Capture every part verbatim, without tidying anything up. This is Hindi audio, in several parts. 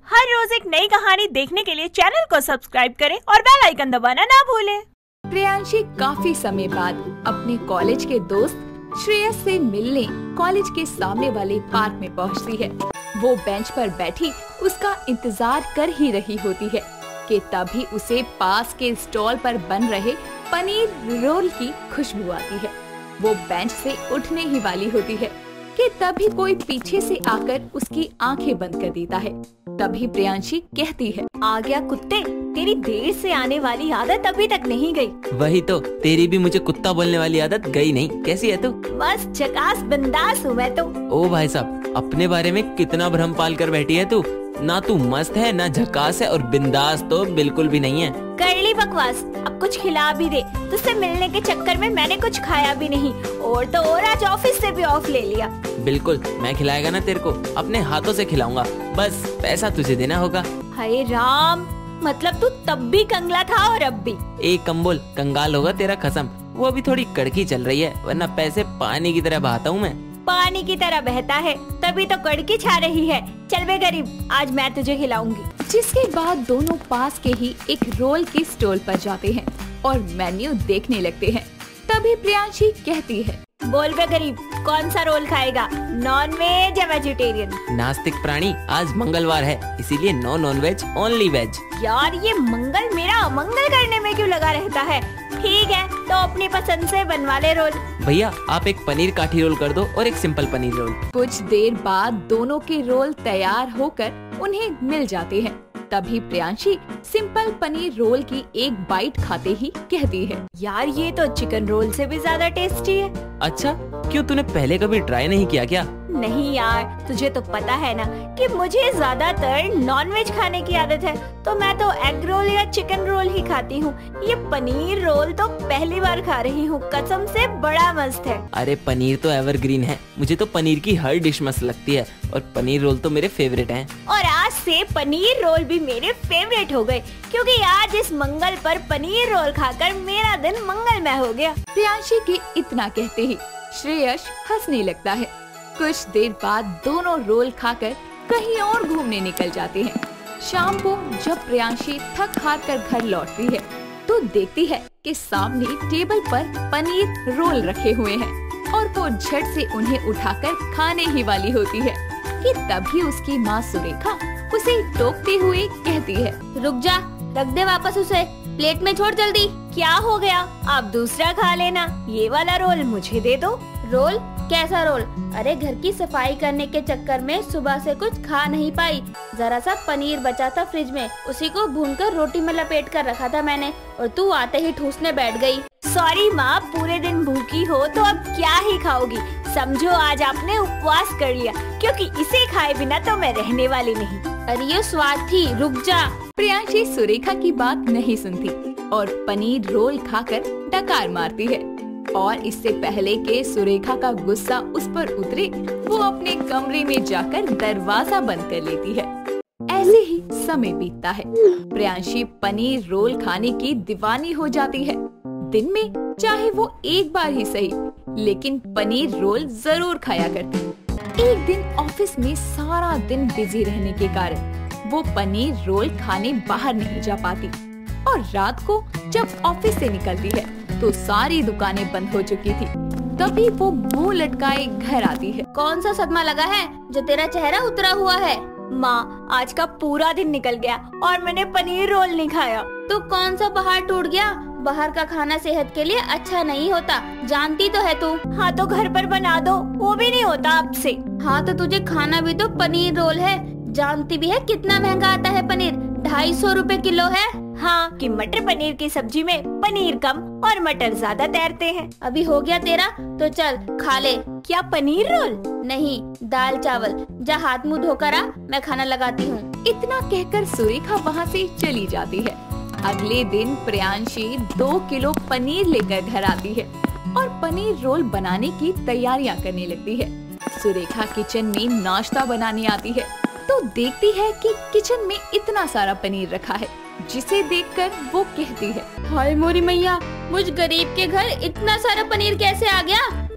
हर रोज एक नई कहानी देखने के लिए चैनल को सब्सक्राइब करें और बेल आइकन दबाना ना भूलें। प्रियांशी काफी समय बाद अपने कॉलेज के दोस्त श्रेयस से मिलने कॉलेज के सामने वाले पार्क में पहुंचती है। वो बेंच पर बैठी उसका इंतजार कर ही रही होती है कि तभी उसे पास के स्टॉल पर बन रहे पनीर रोल की खुशबू आती है। वो बेंच से उठने ही वाली होती है कि तभी कोई पीछे से आकर उसकी आंखें बंद कर देता है। तभी प्रियांशी कहती है, आ गया कुत्ते, तेरी देर से आने वाली आदत अभी तक नहीं गई। वही तो, तेरी भी मुझे कुत्ता बोलने वाली आदत गई नहीं। कैसी है तू? बस झकास बिंदास हूँ मैं तो। ओ भाई साहब, अपने बारे में कितना भ्रम पाल कर बैठी है तू। ना तू मस्त है, ना झकास है, और बिंदास तो बिल्कुल भी नहीं है। कर ली बकवास, अब कुछ खिला भी दे। तुझसे मिलने के चक्कर में मैंने कुछ खाया भी नहीं, और तो और आज ऑफिस से भी ऑफ ले लिया। बिल्कुल, मैं खिलाएगा ना तेरे को, अपने हाथों से खिलाऊंगा, बस पैसा तुझे देना होगा। हाय राम, मतलब तू तब भी कंगला था और अब भी। एक कम बोल, कंगाल होगा तेरा कसम। वो अभी थोड़ी कड़की चल रही है, वरना पैसे पानी की तरह बहाता हूँ मैं। पानी की तरह बहता है तभी तो कड़की छा रही है। चल बे गरीब, आज मैं तुझे खिलाऊंगी। जिसके बाद दोनों पास के ही एक रोल के स्टॉल पर जाते हैं और मेन्यू देखने लगते हैं। तभी प्रियांशी कहती है, बोल बे गरीब, कौन सा रोल खाएगा, नॉन वेज या वेजिटेरियन? नास्तिक प्राणी, आज मंगलवार है, इसीलिए no non veg, only veg. यार ये मंगल मेरा अमंगल करने में क्यों लगा रहता है? ठीक है, तो अपनी पसंद से बनवा ले रोल। भैया, आप एक पनीर काठी रोल कर दो और एक सिंपल पनीर रोल। कुछ देर बाद दोनों के रोल तैयार होकर उन्हें मिल जाते हैं। तभी प्रियांशी सिंपल पनीर रोल की एक बाइट खाते ही कहती है, यार ये तो चिकन रोल से भी ज्यादा टेस्टी है। अच्छा, क्यों तूने पहले कभी ट्राई नहीं किया क्या? नहीं यार, तुझे तो पता है ना कि मुझे ज्यादातर नॉनवेज खाने की आदत है, तो मैं तो एग रोल या चिकन रोल ही खाती हूँ। ये पनीर रोल तो पहली बार खा रही हूँ, कसम से बड़ा मस्त है। अरे पनीर तो एवरग्रीन है, मुझे तो पनीर की हर डिश मस्त लगती है, और पनीर रोल तो मेरे फेवरेट हैं। और आज से पनीर रोल भी मेरे फेवरेट हो गए, क्योंकि आज इस मंगल पर पनीर रोल खाकर मेरा दिन मंगलमय हो गया। प्रियांशी के इतना कहते ही श्रेयस हंसने लगता है। कुछ देर बाद दोनों रोल खाकर कहीं और घूमने निकल जाते हैं। शाम को जब प्रियांशी थक हार कर घर लौटती है तो देखती है कि सामने टेबल पर पनीर रोल रखे हुए हैं, और वो झट से उन्हें उठाकर खाने ही वाली होती है कि तभी उसकी माँ सुरेखा उसे टोकते हुए कहती है, रुक जा, रख दे वापस उसे, प्लेट में छोड़ जल्दी। क्या हो गया, आप दूसरा खा लेना, ये वाला रोल मुझे दे दो। रोल? कैसा रोल? अरे घर की सफाई करने के चक्कर में सुबह से कुछ खा नहीं पाई। जरा सा पनीर बचा था फ्रिज में, उसी को भूनकर रोटी में लपेट कर रखा था मैंने, और तू आते ही ठूसने बैठ गई। सॉरी माँ, पूरे दिन भूखी हो तो अब क्या ही खाओगी। समझो आज आपने उपवास कर लिया, क्योंकि इसे खाए बिना तो मैं रहने वाली नहीं। अरे ये स्वाद थी, रुक जा। प्रियांशी सुरेखा की बात नहीं सुनती और पनीर रोल खाकर डकार मारती है, और इससे पहले कि सुरेखा का गुस्सा उस पर उतरे, वो अपने कमरे में जाकर दरवाजा बंद कर लेती है। ऐसे ही समय बीतता है। प्रियांशी पनीर रोल खाने की दीवानी हो जाती है। दिन में चाहे वो एक बार ही सही, लेकिन पनीर रोल जरूर खाया करती। एक दिन ऑफिस में सारा दिन बिजी रहने के कारण वो पनीर रोल खाने बाहर नहीं जा पाती, और रात को जब ऑफिस से निकलती है तो सारी दुकानें बंद हो चुकी थी। तभी वो मुंह लटकाए घर आती है। कौन सा सदमा लगा है जो तेरा चेहरा उतरा हुआ है? माँ, आज का पूरा दिन निकल गया और मैंने पनीर रोल नहीं खाया। तो कौन सा बाहर टूट गया? बाहर का खाना सेहत के लिए अच्छा नहीं होता, जानती तो है तू। हाँ तो घर पर बना दो, वो भी नहीं होता आपसे। हाँ तो तुझे खाना भी तो पनीर रोल है, जानती भी है कितना महंगा आता है पनीर, ढाई सौ रूपए किलो है। हाँ, कि मटर पनीर की सब्जी में पनीर कम और मटर ज्यादा तैरते हैं। अभी हो गया तेरा, तो चल खा ले। क्या पनीर रोल? नहीं, दाल चावल। जा हाथ मुंह धोकर आ, मैं खाना लगाती हूँ। इतना कहकर सुरेखा वहाँ से चली जाती है। अगले दिन प्रियांशी दो किलो पनीर लेकर घर आती है और पनीर रोल बनाने की तैयारियां करने लगती है। सुरेखा किचन में नाश्ता बनाने आती है तो देखती है कि किचन में इतना सारा पनीर रखा है, जिसे देखकर वो कहती है, हाय मोरी मैया, मुझ गरीब के घर इतना सारा पनीर कैसे आ गया?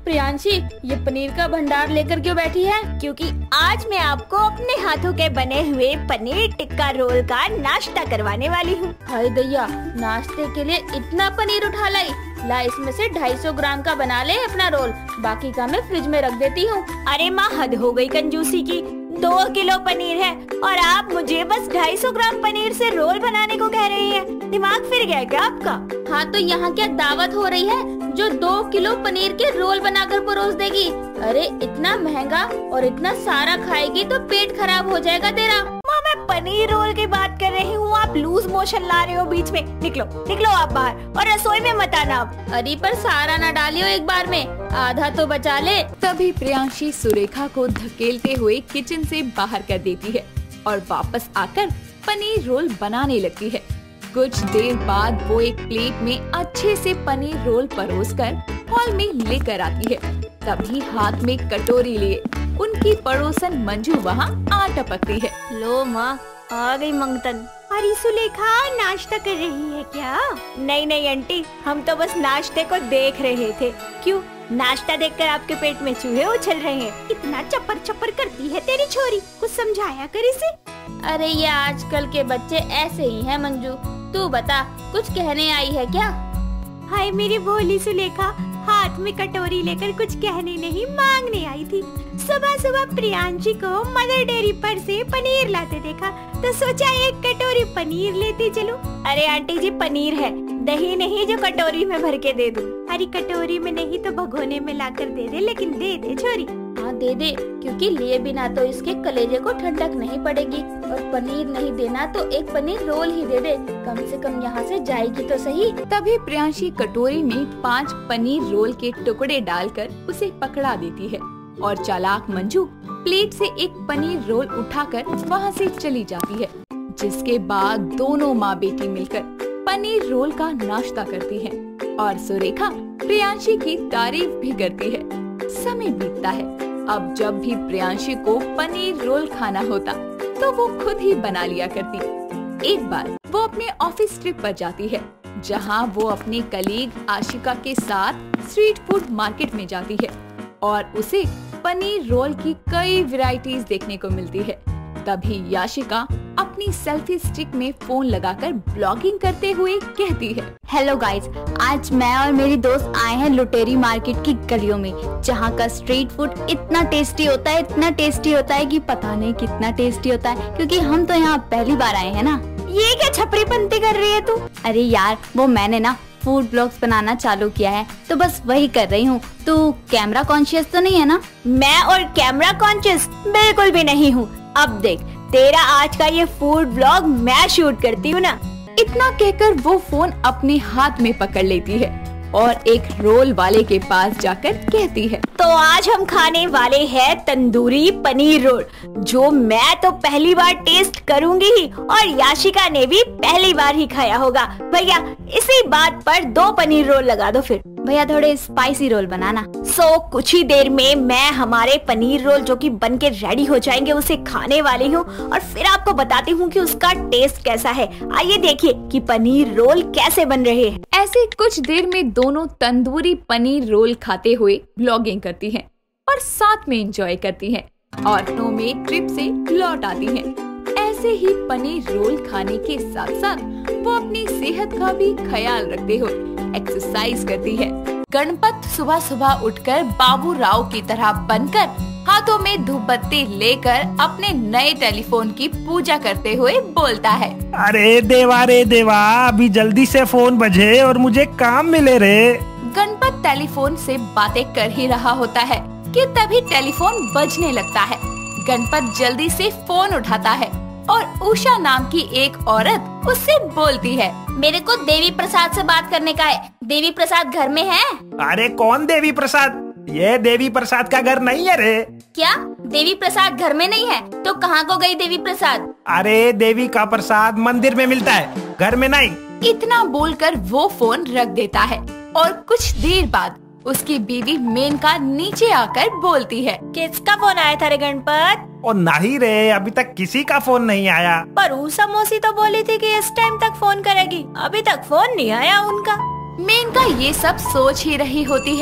प्रियांशी, ये पनीर का भंडार लेकर क्यों बैठी है? क्योंकि आज मैं आपको अपने हाथों के बने हुए पनीर टिक्का रोल का नाश्ता करवाने वाली हूँ। हाय दैया, नाश्ते के लिए इतना पनीर उठा लाई। ला, इसमें से ढाई सौ ग्राम का बना ले अपना रोल, बाकी का मैं फ्रिज में रख देती हूँ। अरे माँ, हद हो गई कंजूसी की। दो किलो पनीर है और आप मुझे बस ढाई सौ ग्राम पनीर से रोल बनाने को कह रही हैं। दिमाग फिर गया क्या आपका? हाँ तो यहाँ क्या दावत हो रही है जो दो किलो पनीर के रोल बनाकर परोस देगी? अरे इतना महंगा और इतना सारा खाएगी तो पेट खराब हो जाएगा तेरा। माँ, मैं पनीर रोल की बात कर रही हूँ, आप लूज मोशन ला रहे हो बीच में। निकलो निकलो आप बाहर और रसोई में मत आना आप। अरे पर सारा न डालियो एक बार में, आधा तो बचा ले। तभी प्रियांशी सुरेखा को धकेलते हुए किचन से बाहर कर देती है और वापस आकर पनीर रोल बनाने लगती है। कुछ देर बाद वो एक प्लेट में अच्छे से पनीर रोल परोसकर हॉल में लेकर आती है। तभी हाथ में कटोरी लिए उनकी पड़ोसन मंजू वहाँ आ टपकती है। लो माँ, आ गई मंगतन। अरे सुलेखा, नाश्ता कर रही है क्या? नहीं नहीं आंटी, हम तो बस नाश्ते को देख रहे थे। क्यों, नाश्ता देखकर आपके पेट में चूहे उछल रहे हैं? इतना चप्पर चप्पर करती है तेरी छोरी, कुछ समझाया कर इसे। अरे ये आजकल के बच्चे ऐसे ही हैं मंजू। तू बता, कुछ कहने आई है क्या? हाय मेरी भोली सुलेखा, हाथ में कटोरी लेकर कुछ कहने नहीं, मांगने आई थी। सुबह सुबह प्रियांशी को मदर डेयरी पर से पनीर लाते देखा तो सोचा एक कटोरी पनीर लेते चलो। अरे आंटी जी, पनीर है, दही नहीं जो कटोरी में भर के दे दूं। अरे कटोरी में नहीं तो भगोने में लाकर दे दे, लेकिन दे दे छोरी। हाँ दे दे, क्योंकि लिए बिना तो इसके कलेजे को ठंडक नहीं पड़ेगी। और पनीर नहीं देना तो एक पनीर रोल ही दे दे, कम से कम यहाँ से जाएगी तो सही। तभी प्रियांशी कटोरी में पाँच पनीर रोल के टुकड़े डालकर उसे पकड़ा देती है और चालाक मंजू प्लेट से एक पनीर रोल उठाकर वहाँ से चली जाती है। जिसके बाद दोनों माँ बेटी मिलकर पनीर रोल का नाश्ता करती हैं और सुरेखा प्रियांशी की तारीफ भी करती है। समय बीतता है। अब जब भी प्रियांशी को पनीर रोल खाना होता तो वो खुद ही बना लिया करती। एक बार वो अपने ऑफिस ट्रिप पर जाती है, जहाँ वो अपनी कलीग आशिका के साथ स्ट्रीट फूड मार्केट में जाती है और उसे पनीर रोल की कई वैरायटीज देखने को मिलती है। तभी याशिका अपनी सेल्फी स्टिक में फोन लगाकर ब्लॉगिंग करते हुए कहती है, हेलो गाइस, आज मैं और मेरी दोस्त आए हैं लुटेरी मार्केट की गलियों में, जहाँ का स्ट्रीट फूड इतना टेस्टी होता है, इतना टेस्टी होता है कि पता नहीं कितना टेस्टी होता है, क्योंकि हम तो यहाँ पहली बार आए हैं ना। ये क्या छपरी पंती कर रही है तू? अरे यार, वो मैंने ना फूड ब्लॉग्स बनाना चालू किया है तो बस वही कर रही हूँ। तू कैमरा कॉन्शियस तो नहीं है ना? मैं और कैमरा कॉन्शियस बिल्कुल भी नहीं हूँ। अब देख, तेरा आज का ये फूड ब्लॉग मैं शूट करती हूँ ना। इतना कहकर वो फोन अपने हाथ में पकड़ लेती है और एक रोल वाले के पास जाकर कहती है, तो आज हम खाने वाले हैं तंदूरी पनीर रोल, जो मैं तो पहली बार टेस्ट करूंगी ही और याशिका ने भी पहली बार ही खाया होगा। भैया इसी बात पर दो पनीर रोल लगा दो। फिर भैया थोड़े स्पाइसी रोल बनाना। सो so, कुछ ही देर में मैं हमारे पनीर रोल जो कि बन के रेडी हो जाएंगे उसे खाने वाली हूँ और फिर आपको बताती हूँ कि उसका टेस्ट कैसा है। आइए देखिए कि पनीर रोल कैसे बन रहे हैं। ऐसे कुछ देर में दोनों तंदूरी पनीर रोल खाते हुए ब्लॉगिंग करती हैं और साथ में एंजॉय करती हैं और नो में ट्रिप से लौट आती हैं। ऐसे ही पनीर रोल खाने के साथ साथ वो अपनी सेहत का भी ख्याल रखते हुए एक्सरसाइज करती है। गणपत सुबह सुबह उठकर बाबू राव की तरह बनकर हाथों में धूपबत्ती लेकर अपने नए टेलीफोन की पूजा करते हुए बोलता है, अरे देवा रे देवा, अभी जल्दी से फोन बजे और मुझे काम मिले रे। गणपत टेलीफोन से बातें कर ही रहा होता है कि तभी टेलीफोन बजने लगता है। गणपत जल्दी से फोन उठाता है और उषा नाम की एक औरत उससे बोलती है, मेरे को देवी प्रसाद से बात करने का है। देवी प्रसाद घर में है? अरे कौन देवी प्रसाद? ये देवी प्रसाद का घर नहीं है रे। क्या देवी प्रसाद घर में नहीं है? तो कहाँ को गई देवी प्रसाद? अरे देवी का प्रसाद मंदिर में मिलता है, घर में नहीं। इतना बोलकर वो फोन रख देता है और कुछ देर बाद उसकी बीवी मेनका नीचे आकर बोलती है, किसका फोन आया था रे गणपत? और नहीं रे, अभी तक किसी का फोन नहीं आया। पर उषा मौसी तो बोली थी कि इस टाइम तक फोन करेगी, अभी तक फोन नहीं आया उनका। मेनका ये सब सोच ही रही होती है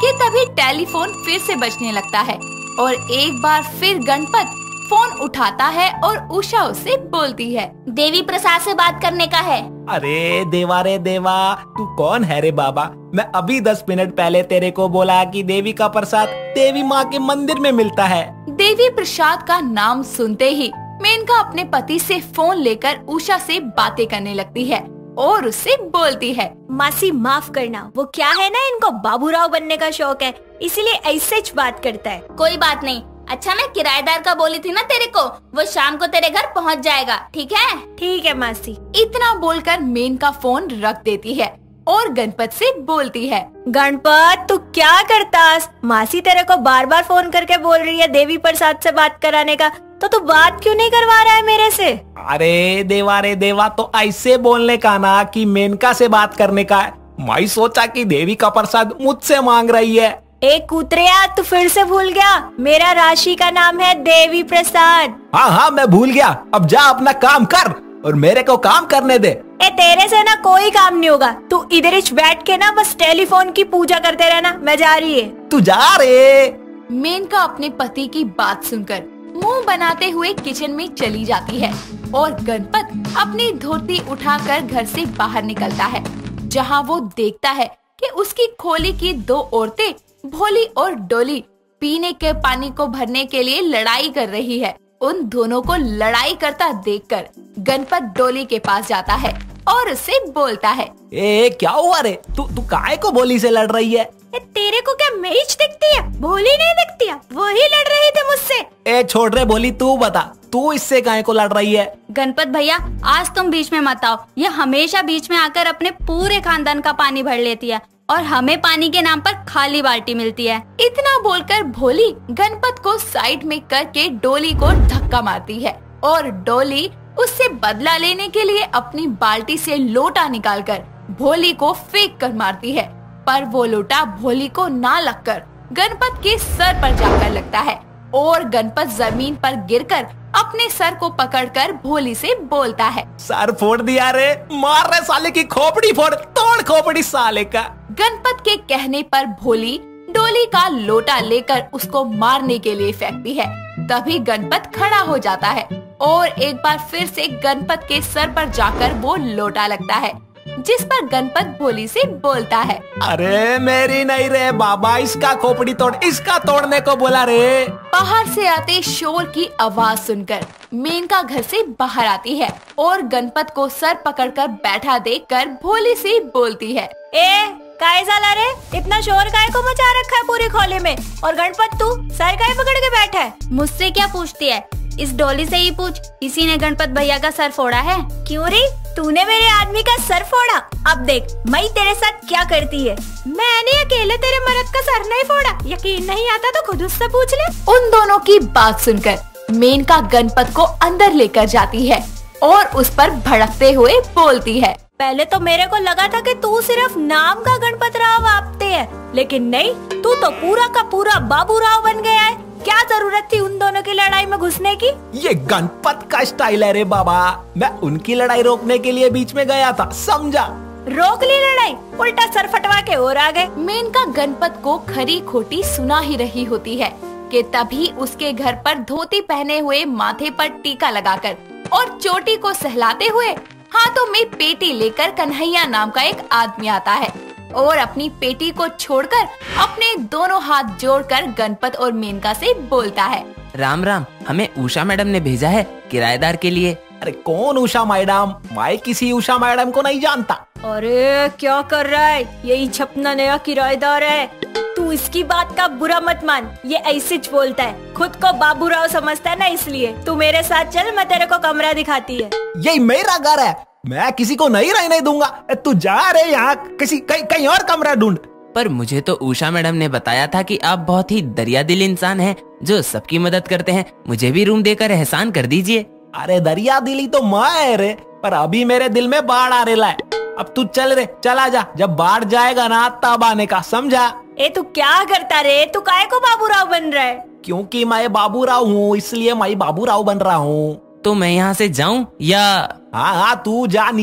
कि तभी टेलीफोन फिर से बजने लगता है और एक बार फिर गणपत फोन उठाता है और उषा उससे बोलती है, देवी प्रसाद से बात करने का है। अरे देवा रे देवा, तू कौन है रे बाबा? मैं अभी दस मिनट पहले तेरे को बोला कि देवी का प्रसाद देवी माँ के मंदिर में मिलता है। देवी प्रसाद का नाम सुनते ही मेनका अपने पति से फोन लेकर उषा से बातें करने लगती है और उससे बोलती है, मासी माफ करना, वो क्या है ना, इनको बाबूराव बनने का शौक है, इसीलिए ऐसे च बात करता है। कोई बात नहीं। अच्छा, मैं किराएदार का बोली थी ना तेरे को, वो शाम को तेरे घर पहुंच जाएगा, ठीक है? ठीक है मासी। इतना बोलकर मेनका फोन रख देती है और गणपत से बोलती है, गणपत तू क्या करतास? मासी तेरे को बार बार फोन करके बोल रही है देवी प्रसाद से बात कराने का, तो तू बात क्यों नहीं करवा रहा है मेरे से? अरे देवा रे देवा, तो ऐसे बोलने का ना कि मेनका से बात करने का है। मैं सोचा कि देवी का प्रसाद मुझसे मांग रही है। एक कुतरिया, तू फिर से भूल गया, मेरा राशि का नाम है देवी प्रसाद। हाँ हाँ मैं भूल गया, अब जा अपना काम कर और मेरे को काम करने दे। ए तेरे से ना कोई काम नहीं होगा, तू इधर ही बैठ के ना बस टेलीफोन की पूजा करते रहना, मैं जा रही है। तू जा रे। मेनका अपने पति की बात सुनकर मुंह बनाते हुए किचन में चली जाती है और गणपत अपनी धोती उठाकर घर से बाहर निकलता है, जहां वो देखता है कि उसकी खोली की दो औरतें भोली और डोली पीने के पानी को भरने के लिए लड़ाई कर रही है। उन दोनों को लड़ाई करता देखकर गणपत डोली के पास जाता है और उससे बोलता है, ए क्या हुआ रे, तू तू काहे को भोली से लड़ रही है? ए, तेरे को क्या मैच दिखती है? भोली नहीं दिखती है, वही लड़ रही थी मुझसे। ए छोड़ रे भोली, तू बता तू इससे काहे को लड़ रही है? गणपत भैया, आज तुम बीच में मत आओ, ये हमेशा बीच में आकर अपने पूरे खानदान का पानी भर लेती है और हमें पानी के नाम पर खाली बाल्टी मिलती है। इतना बोलकर भोली गणपत को साइड में करके डोली को धक्का मारती है और डोली उससे बदला लेने के लिए अपनी बाल्टी से लोटा निकालकर भोली को फेंक कर मारती है, पर वो लोटा भोली को ना लगकर गणपत के सर पर जाकर लगता है और गणपत जमीन पर गिरकर अपने सर को पकड़कर भोली से बोलता है, सर फोड़ दिया रे, मार रहे साले की खोपड़ी फोड़, तोड़ खोपड़ी साले का। गणपत के कहने पर भोली डोली का लोटा लेकर उसको मारने के लिए फेंकती है। तभी गणपत खड़ा हो जाता है और एक बार फिर से गणपत के सर पर जाकर वो लोटा लगता है, जिस पर गणपत भोली से बोलता है, अरे मेरी नहीं रे बाबा, इसका खोपड़ी तोड़, इसका तोड़ने को बोला रे। बाहर से आते शोर की आवाज सुनकर मेनका घर से बाहर आती है और गणपत को सर पकड़कर बैठा देखकर भोली से बोलती है, ए काहे साला रे, इतना शोर काहे को मचा रखा है पूरी खोले में? और गणपत तू सर काहे पकड़ के बैठा है? मुझसे क्या पूछती है? इस डोली से ही पूछ, इसी ने गणपत भैया का सर फोड़ा है। क्यों रे, तूने मेरे आदमी का सर फोड़ा? अब देख मैं तेरे साथ क्या करती है। मैंने अकेले तेरे मर्द का सर नहीं फोड़ा, यकीन नहीं आता तो खुद उससे पूछ ले। उन दोनों की बात सुनकर मेनका गणपत को अंदर लेकर जाती है और उस पर भड़कते हुए बोलती है, पहले तो मेरे को लगा था कि तू सिर्फ नाम का गणपत राव आपते है, लेकिन नहीं, तू तो पूरा का पूरा बाबू राव बन गया है। क्या जरूरत थी उन दोनों की लड़ाई में घुसने की? ये गणपत का स्टाइल है रे बाबा, मैं उनकी लड़ाई रोकने के लिए बीच में गया था, समझा? रोक ली लड़ाई, उल्टा सर फटवा के और आ गए। मेनका गणपत को खरी खोटी सुना ही रही होती है कि तभी उसके घर पर धोती पहने हुए, माथे पर टीका लगाकर और चोटी को सहलाते हुए हाथों में पेटी लेकर कन्हैया नाम का एक आदमी आता है और अपनी पेटी को छोड़कर अपने दोनों हाथ जोड़कर गणपत और मेनका से बोलता है, राम राम, हमें उषा मैडम ने भेजा है किराएदार के लिए। अरे कौन उषा मैडम? मैं किसी उषा मैडम को नहीं जानता। अरे क्या कर रहा है, यही छपना नया किराएदार है। तू इसकी बात का बुरा मत मान, ये ऐसे च बोलता है, खुद को बाबूराव समझता है ना, इसलिए तू मेरे साथ चल, मैं तेरे को कमरा दिखाती है। यही मेरा घर है, मैं किसी को नहीं रहने दूंगा। तू जा रे यहाँ, किसी कहीं कहीं और कमरा ढूंढ। पर मुझे तो उषा मैडम ने बताया था कि आप बहुत ही दरिया दिल इंसान हैं, जो सबकी मदद करते हैं। मुझे भी रूम देकर एहसान कर दीजिए। अरे दरिया दिली तो मैं रे, पर अभी मेरे दिल में बाढ़ आ रहा है। अब तू चल रे, चला जा, जब बाढ़ जाएगा ना तब आने का, समझा? ए तू क्या करता रे, तू काहे को बाबूराव बन रहा है? क्योंकि मैं बाबूराव हूँ, इसलिए मैं बाबूराव बन रहा हूँ। तो मैं यहाँ से जाऊँ या? हाँ हाँ तू जा, निकल।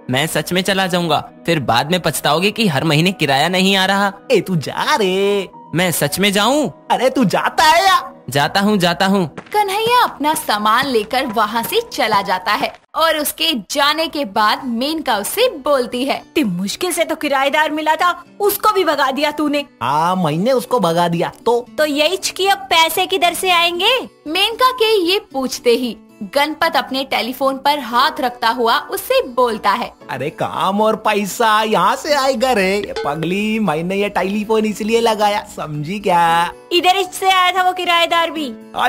मैं सच में चला जाऊंगा, फिर बाद में पछताओगे कि हर महीने किराया नहीं आ रहा। ए तू जा रे। मैं सच में जाऊं? अरे तू जाता है या? जाता हूँ जाता हूँ। कन्हैया अपना सामान लेकर वहाँ से चला जाता है और उसके जाने के बाद मेनका उससे बोलती है, इतनी मुश्किल से तो किराएदार मिला था, उसको भी भगा दिया तूने। हाँ मैंने उसको भगा दिया तो तो यही कि अब पैसे किधर से आएंगे? मेनका के ये पूछते ही गणपत अपने टेलीफोन पर हाथ रखता हुआ उससे बोलता है, अरे काम और पैसा यहाँ से आएगा रे। ये पगली, मैंने ये टेलीफोन इसलिए लगाया, समझी क्या? इधर से आया था वो किराएदार भी।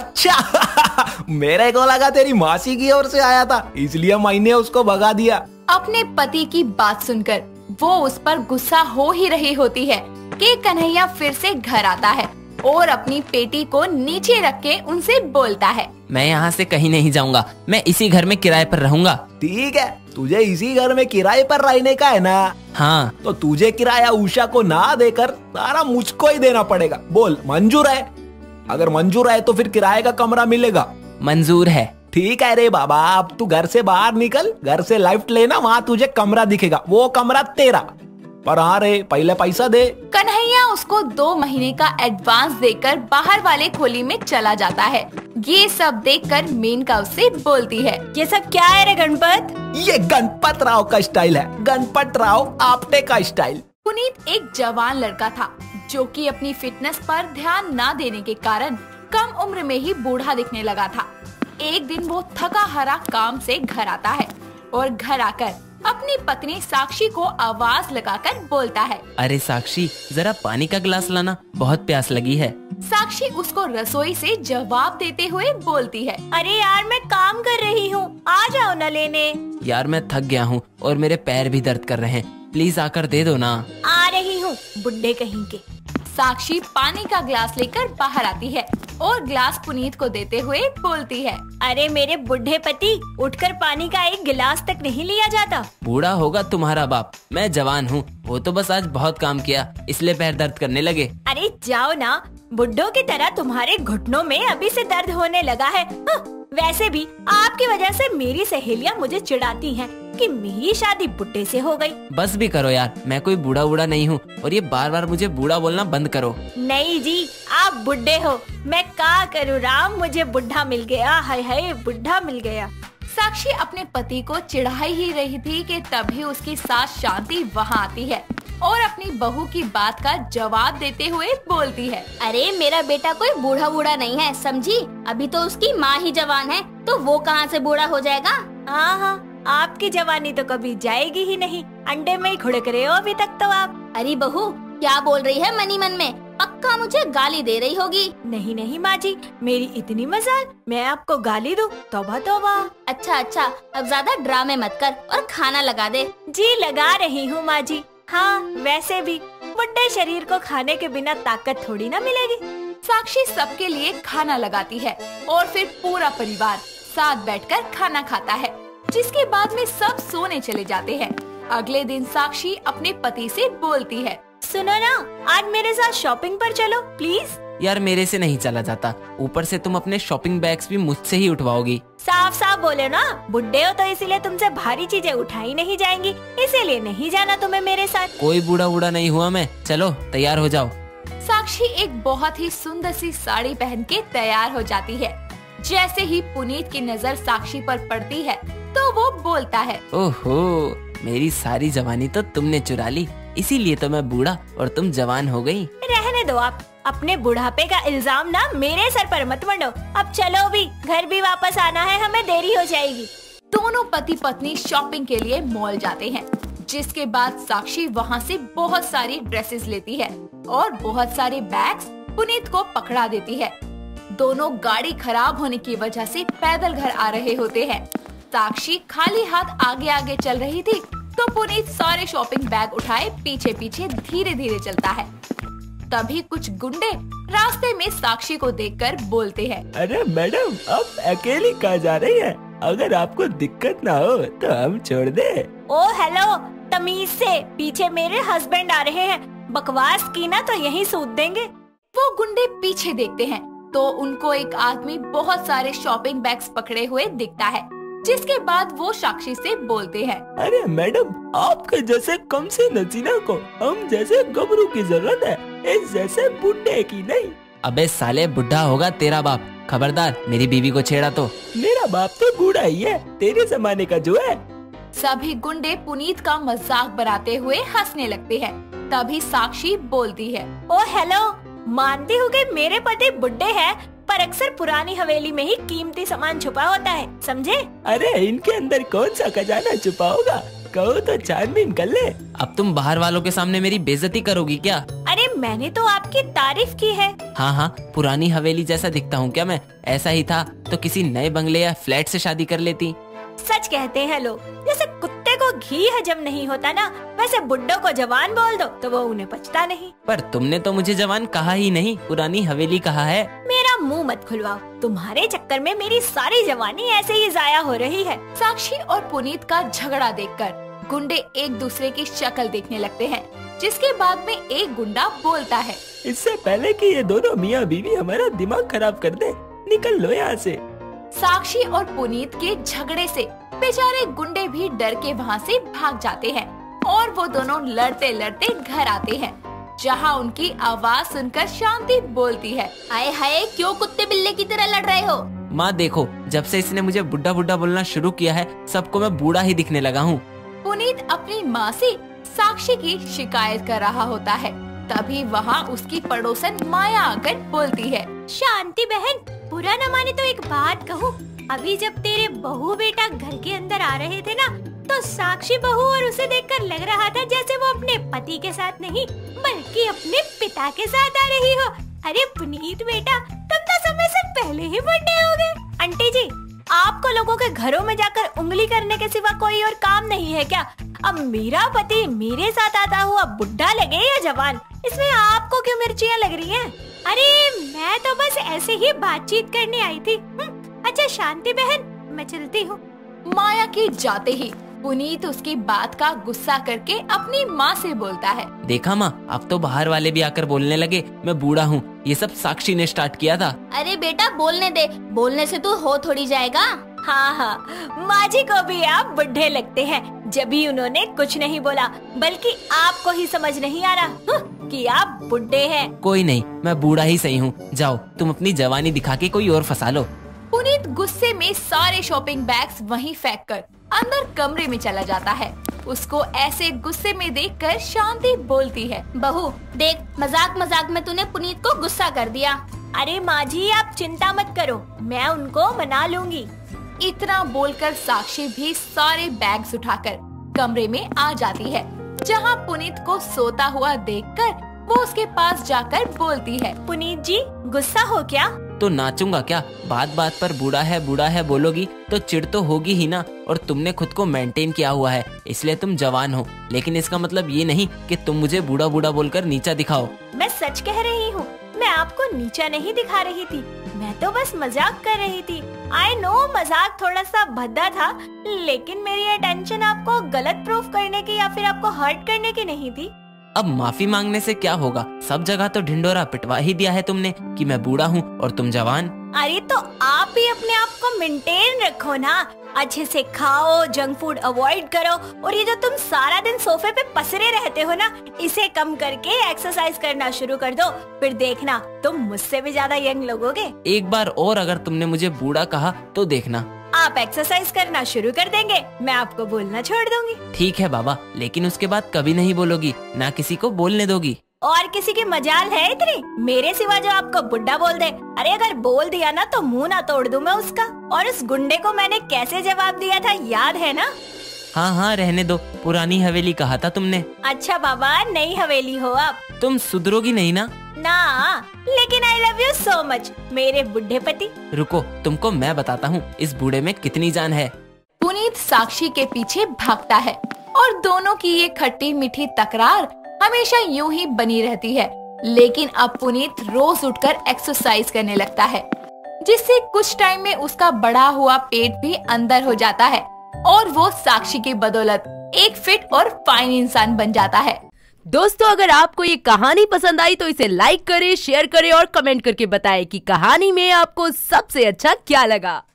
अच्छा मेरे को लगा तेरी मासी की ओर से आया था, इसलिए मैंने उसको भगा दिया। अपने पति की बात सुनकर वो उस पर गुस्सा हो ही रही होती है कि कन्हैया फिर से घर आता है और अपनी पेटी को नीचे रख के उनसे बोलता है, मैं यहाँ से कहीं नहीं जाऊंगा, मैं इसी घर में किराए पर रहूंगा। ठीक है, तुझे इसी घर में किराए पर रहने का है ना? हाँ। तो तुझे किराया उषा को ना देकर सारा मुझको ही देना पड़ेगा। बोल मंजूर है? अगर मंजूर है तो फिर किराए का कमरा मिलेगा। मंजूर है। ठीक है रे बाबा, अब तू घर से बाहर निकल, घर से लेफ्ट लेना, वहाँ तुझे कमरा दिखेगा, वो कमरा तेरा। पर हाँ रे, पहले पैसा दे। कन्हैया उसको दो महीने का एडवांस देकर बाहर वाले खोली में चला जाता है। ये सब देखकर मेनका उससे बोलती है, ये सब क्या है रे गणपत? ये गणपत राव का स्टाइल है, गणपत राव आपटे का स्टाइल। पुनीत एक जवान लड़का था जो कि अपनी फिटनेस पर ध्यान न देने के कारण कम उम्र में ही बूढ़ा दिखने लगा था। एक दिन वो थका हारा काम से घर आता है और घर आकर अपनी पत्नी साक्षी को आवाज लगाकर बोलता है, अरे साक्षी, जरा पानी का गिलास लाना, बहुत प्यास लगी है। साक्षी उसको रसोई से जवाब देते हुए बोलती है, अरे यार मैं काम कर रही हूँ, आ जाओ न लेने। यार मैं थक गया हूँ और मेरे पैर भी दर्द कर रहे हैं, प्लीज आकर दे दो ना। आ रही हूँ, बुड्ढे कहीं के। साक्षी पानी का ग्लास लेकर बाहर आती है और ग्लास पुनीत को देते हुए बोलती है, अरे मेरे बुढ़े पति, उठकर पानी का एक गिलास तक नहीं लिया जाता। बूढ़ा होगा तुम्हारा बाप, मैं जवान हूँ, वो तो बस आज बहुत काम किया इसलिए पैर दर्द करने लगे। अरे जाओ ना, बुड्ढों की तरह तुम्हारे घुटनों में अभी से दर्द होने लगा है। हाँ, वैसे भी आपकी वजह से मेरी सहेलियाँ मुझे चिढ़ाती हैं कि मेरी शादी बुड्ढे से हो गई। बस भी करो यार, मैं कोई बूढ़ा बूढ़ा नहीं हूँ और ये बार बार मुझे बूढ़ा बोलना बंद करो। नहीं जी, आप बुड्ढे हो, मैं क्या करूँ राम, मुझे बुढ़ा मिल गया, हाय हाय बुढ़ा मिल गया। साक्षी अपने पति को चिढ़ाई ही रही थी कि तभी उसकी सास शांति वहाँ आती है और अपनी बहू की बात का जवाब देते हुए बोलती है, अरे मेरा बेटा कोई बूढ़ा बूढ़ा नहीं है, समझी? अभी तो उसकी माँ ही जवान है, तो वो कहाँ से बूढ़ा हो जाएगा? हाँ हाँ, आपकी जवानी तो कभी जाएगी ही नहीं, अंडे में ही खुड़क रहे हो अभी तक तो आप। अरे बहू क्या बोल रही है मनी मन में? पक्का मुझे गाली दे रही होगी। नहीं नहीं माँ जी, मेरी इतनी मजाल, मैं आपको गाली दूं? तौबा तौबा। अच्छा अच्छा, अब ज्यादा ड्रामे मत कर और खाना लगा दे। जी लगा रही हूँ माँ जी। हाँ वैसे भी बुड्ढे शरीर को खाने के बिना ताकत थोड़ी ना मिलेगी। साक्षी सबके लिए खाना लगाती है और फिर पूरा परिवार साथ बैठकर खाना खाता है, जिसके बाद में सब सोने चले जाते हैं। अगले दिन साक्षी अपने पति से बोलती है, सुनो ना, आज मेरे साथ शॉपिंग पर चलो प्लीज। यार मेरे से नहीं चला जाता, ऊपर से तुम अपने शॉपिंग बैग्स भी मुझसे ही उठवाओगी। साफ साफ बोले ना, बुड्ढे हो तो इसीलिए तुमसे भारी चीजें उठाई नहीं जाएंगी, इसीलिए नहीं जाना तुम्हें मेरे साथ। कोई बूढ़ा बूढ़ा नहीं हुआ मैं, चलो तैयार हो जाओ। साक्षी एक बहुत ही सुंदर सी साड़ी पहन के तैयार हो जाती है। जैसे ही पुनीत की नजर साक्षी पर पड़ती है तो वो बोलता है, ओहो, मेरी सारी जवानी तो तुमने चुरा ली, इसीलिए तो मैं बूढ़ा और तुम जवान हो गई। रहने दो आप, अपने बुढ़ापे का इल्जाम ना मेरे सर पर मत मंडो। अब चलो भी, घर भी वापस आना है, हमें देरी हो जाएगी। दोनों पति पत्नी शॉपिंग के लिए मॉल जाते हैं, जिसके बाद साक्षी वहाँ से बहुत सारी ड्रेसेस लेती है और बहुत सारे बैग्स पुनीत को पकड़ा देती है। दोनों गाड़ी खराब होने की वजह से पैदल घर आ रहे होते हैं। साक्षी खाली हाथ आगे आगे चल रही थी तो पुनीत सारे शॉपिंग बैग उठाए पीछे पीछे धीरे धीरे चलता है। तभी कुछ गुंडे रास्ते में साक्षी को देखकर बोलते हैं, अरे मैडम, आप अकेली कहाँ जा रही हैं? अगर आपको दिक्कत ना हो तो हम छोड़ दे। ओ हेलो, तमीज से, पीछे मेरे हस्बैंड आ रहे हैं, बकवास की ना तो यहीं सूत देंगे। वो गुंडे पीछे देखते हैं तो उनको एक आदमी बहुत सारे शॉपिंग बैग्स पकड़े हुए दिखता है। जिसके बाद वो साक्षी से बोलते हैं। अरे मैडम, आपके जैसे कम से नसीना को हम जैसे गबरू की जरूरत है, इस जैसे बुढ़े की नहीं। अबे साले, बुढ़ा होगा तेरा बाप, खबरदार मेरी बीवी को छेड़ा तो। मेरा बाप तो बूढ़ा ही है, तेरे जमाने का जो है। सभी गुंडे पुनीत का मजाक बनाते हुए हंसने लगते हैं। तभी साक्षी बोलती है, ओ हेलो, मानती हूँ कि मेरे पति बुड्ढे हैं, पर अक्सर पुरानी हवेली में ही कीमती सामान छुपा होता है, समझे? अरे इनके अंदर कौन सा खजाना छुपा होगा, कहो तो छानबीन कर ले। अब तुम बाहर वालों के सामने मेरी बेइज्जती करोगी क्या? अरे मैंने तो आपकी तारीफ की है। हाँ हाँ, पुरानी हवेली जैसा दिखता हूँ क्या मैं? ऐसा ही था तो किसी नए बंगले या फ्लैट से शादी कर लेती। सच कहते हैं लोग, जैसे कुत्ते को घी हजम नहीं होता ना, वैसे बुड्ढों को जवान बोल दो तो वो उन्हें पचता नहीं। पर तुमने तो मुझे जवान कहा ही नहीं, पुरानी हवेली कहा है। मेरा मुंह मत खुलवाओ, तुम्हारे चक्कर में मेरी सारी जवानी ऐसे ही जाया हो रही है। साक्षी और पुनीत का झगड़ा देखकर गुंडे एक दूसरे की शक्ल देखने लगते हैं, जिसके बाद में एक गुंडा बोलता है, इससे पहले कि ये दोनों मियाँ बीवी हमारा दिमाग खराब कर दे, निकल लो यहाँ से। साक्षी और पुनीत के झगड़े से बेचारे गुंडे भी डर के वहाँ से भाग जाते हैं और वो दोनों लड़ते लड़ते घर आते हैं, जहाँ उनकी आवाज सुनकर शांति बोलती है, आए हाय, क्यों कुत्ते बिल्ले की तरह लड़ रहे हो? माँ देखो, जब से इसने मुझे बुड्ढा बुड्ढा बोलना शुरू किया है, सबको मैं बूढ़ा ही दिखने लगा हूँ। पुनीत अपनी माँ से साक्षी की शिकायत कर रहा होता है। तभी वहाँ उसकी पड़ोसन माया आकर बोलती है, शांति बहन, बुरा न माने तो एक बात कहूँ, अभी जब तेरे बहू बेटा घर के अंदर आ रहे थे ना, तो साक्षी बहू और उसे देखकर लग रहा था जैसे वो अपने पति के साथ नहीं बल्कि अपने पिता के साथ आ रही हो। अरे पुनीत बेटा, तुम तो समय से पहले ही बुढ़े हो गए। आंटी जी, आपको लोगों के घरों में जाकर उंगली करने के सिवा कोई और काम नहीं है क्या? अब मेरा पति मेरे साथ आता हुआ बुढ़ा लगे या जवान, इसमें आपको क्यों मिर्चियाँ लग रही हैं? अरे मैं तो बस ऐसे ही बातचीत करने आई थी। अच्छा शांति बहन, मैं चलती हूँ। माया के जाते ही पुनीत उसकी बात का गुस्सा करके अपनी माँ से बोलता है, देखा माँ, अब तो बाहर वाले भी आकर बोलने लगे मैं बूढ़ा हूँ। ये सब साक्षी ने स्टार्ट किया था। अरे बेटा बोलने दे, बोलने से तू हो थोड़ी जाएगा। हाँ हाँ, माँ जी को भी आप बुढ़े लगते हैं, जब भी उन्होंने कुछ नहीं बोला, बल्कि आपको ही समझ नहीं आ रहा कि आप बुढ़े हैं। कोई नहीं, मैं बूढ़ा ही सही हूँ। जाओ तुम अपनी जवानी दिखा के कोई और फंसा लो। पुनीत गुस्से में सारे शॉपिंग बैग्स वहीं फेंक कर अंदर कमरे में चला जाता है। उसको ऐसे गुस्से में देखकर शांति बोलती है, बहू देख, मजाक मजाक में तूने पुनीत को गुस्सा कर दिया। अरे माँ जी आप चिंता मत करो, मैं उनको मना लूंगी। इतना बोलकर साक्षी भी सारे बैग्स उठाकर कमरे में आ जाती है, जहाँ पुनीत को सोता हुआ देखकर वो उसके पास जाकर बोलती है, पुनीत जी गुस्सा हो क्या? तो नाचूंगा क्या? बात बात पर बूढ़ा है बूढ़ा है बोलोगी तो चिढ़ तो होगी ही ना। और तुमने खुद को मेंटेन किया हुआ है, इसलिए तुम जवान हो, लेकिन इसका मतलब ये नहीं कि तुम मुझे बूढ़ा बूढ़ा बोलकर नीचा दिखाओ। मैं सच कह रही हूँ, मैं आपको नीचा नहीं दिखा रही थी, मैं तो बस मजाक कर रही थी। आई नो मजाक थोड़ा सा भद्दा था, लेकिन मेरी अटेंशन आपको गलत प्रूफ करने की या फिर आपको हर्ट करने की नहीं थी। अब माफी मांगने से क्या होगा? सब जगह तो ढिंडोरा पिटवा ही दिया है तुमने कि मैं बूढ़ा हूँ और तुम जवान। अरे तो आप भी अपने आप को मेंटेन रखो ना, अच्छे से खाओ, जंक फूड अवॉइड करो, और ये जो तुम सारा दिन सोफे पे पसरे रहते हो ना, इसे कम करके एक्सरसाइज करना शुरू कर दो, फिर देखना तुम मुझसे भी ज्यादा यंग लगोगे। एक बार और अगर तुमने मुझे बूढ़ा कहा तो देखना आप एक्सरसाइज करना शुरू कर देंगे, मैं आपको बोलना छोड़ दूंगी। ठीक है बाबा, लेकिन उसके बाद कभी नहीं बोलोगी, ना किसी को बोलने दोगी। और किसी की मजाल है इतनी मेरे सिवा जो आपको बुड्ढा बोल दे? अरे अगर बोल दिया ना तो मुंह ना तोड़ दूं मैं उसका। और उस गुंडे को मैंने कैसे जवाब दिया था याद है ना? हाँ हाँ रहने दो, पुरानी हवेली कहा था तुमने। अच्छा बाबा, नई हवेली हो आप। तुम सुधरोगी नहीं ना? ना, लेकिन I love you so much मेरे बुढ़े पति। रुको, तुमको मैं बताता हूँ इस बूढ़े में कितनी जान है। पुनीत साक्षी के पीछे भागता है और दोनों की ये खट्टी मीठी तकरार हमेशा यूं ही बनी रहती है। लेकिन अब पुनीत रोज उठकर एक्सरसाइज करने लगता है, जिससे कुछ टाइम में उसका बढ़ा हुआ पेट भी अंदर हो जाता है और वो साक्षी की बदौलत एक फिट और फाइन इंसान बन जाता है। दोस्तों, अगर आपको ये कहानी पसंद आई तो इसे लाइक करें, शेयर करें और कमेंट करके बताएं कि कहानी में आपको सबसे अच्छा क्या लगा।